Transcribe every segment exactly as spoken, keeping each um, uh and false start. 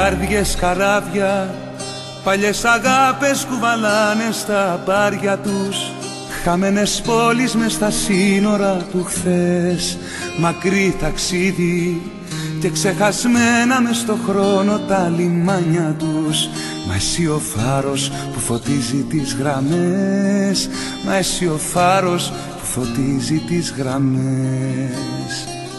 Καρδιές καράβια, παλιές αγάπες κουβαλάνε στα μπάρια τους. Χαμένες πόλεις μες στα σύνορα του χθες. Μακρύ ταξίδι και ξεχασμένα μες στο χρόνο τα λιμάνια τους. Μα εσύ ο φάρος που φωτίζει τις γραμμές. Μα εσύ ο φάρος που φωτίζει τις γραμμές.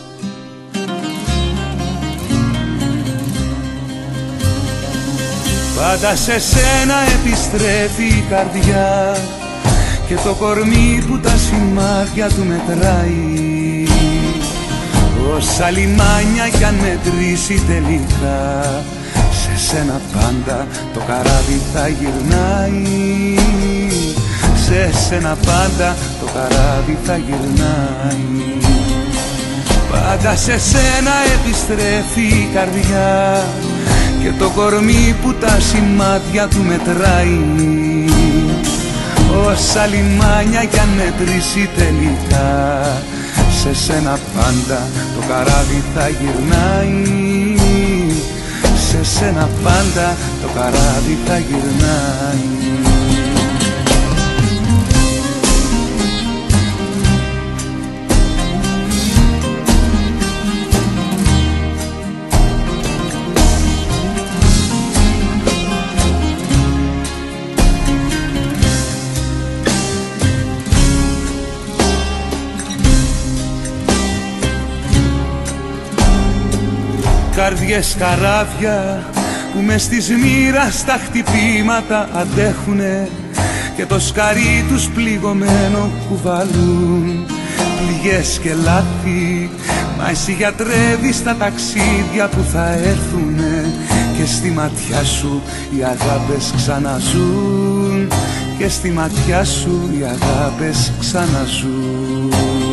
Πάντα σε σένα επιστρέφει η καρδιά και το κορμί που τα σημάδια του μετράει. Όσα λιμάνια κι αν μετρήσει τελικά, σε σένα πάντα το καράβι θα γυρνάει. Σε σένα πάντα το καράβι θα γυρνάει. Πάντα σε σένα επιστρέφει η καρδιά και το κορμί που τα σημάδια του μετράει. Όσα λιμάνια κι αν μετρήσει τελικά, σε σένα πάντα το καράβι θα γυρνάει. Σε σένα πάντα το καράβι θα γυρνάει. Καρδιές καράβια που μες της μοίρας τα χτυπήματα αντέχουνε και το σκαρί τους πληγωμένο κουβαλούν. Πληγές και λάθη, μα εσύ γιατρεύεις τα ταξίδια που θα έρθουνε. Και στη ματιά σου οι αγάπες ξαναζούν. Και στη ματιά σου οι αγάπες ξαναζούν.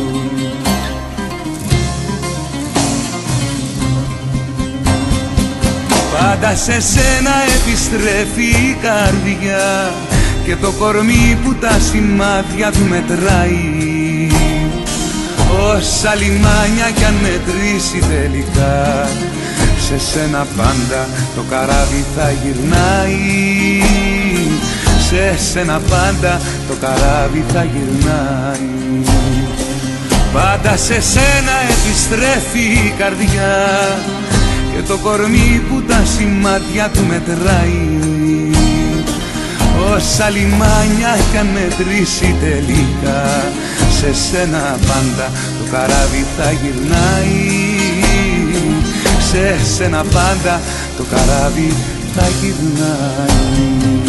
Πάντα σε σένα επιστρέφει η καρδιά και το κορμί που τα σημάδια του μετράει. Όσα λιμάνια κι αν μετρήσει τελικά, σε σένα πάντα το καράβι θα γυρνάει. Σε σένα πάντα το καράβι θα γυρνάει. Πάντα σε σένα επιστρέφει η καρδιά και το κορμί που τα σημάδια του μετράει. Όσα λιμάνια κι αν μετρήσει τελικά, σε σένα πάντα το καράβι θα γυρνάει. Σε σένα πάντα το καράβι θα γυρνάει.